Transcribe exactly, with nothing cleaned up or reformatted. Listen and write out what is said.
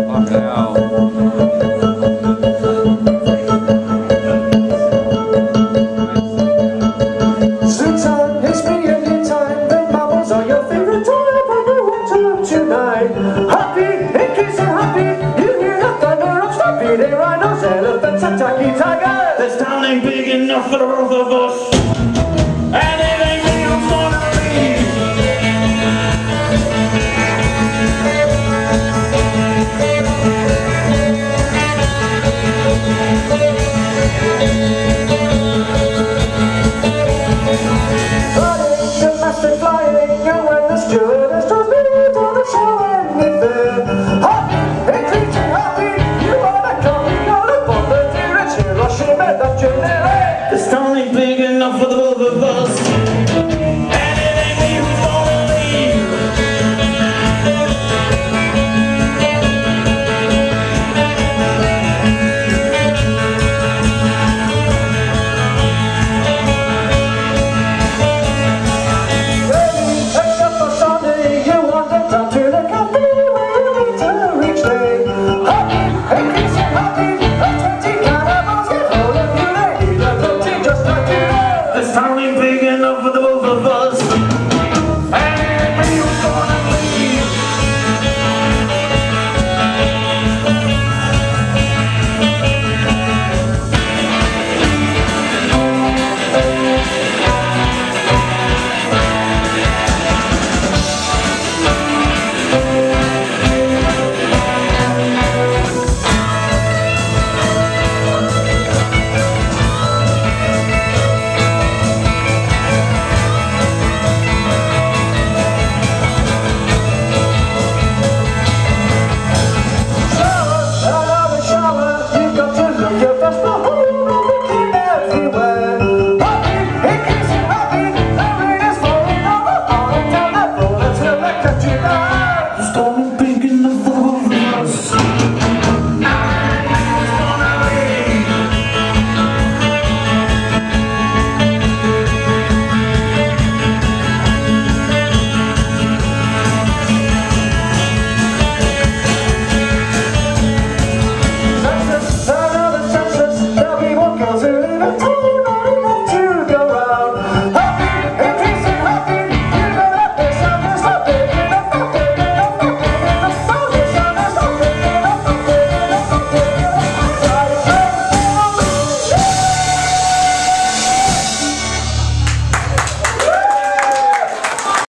Fucking hell. Zootan, it's me and your time. The marbles are your favourite toy, but we want to love tonight. Happy, it keeps you happy. You hear the thunder of stampeding rhinos, elephants, and tacky tigers. This town ain't big enough for the both of us.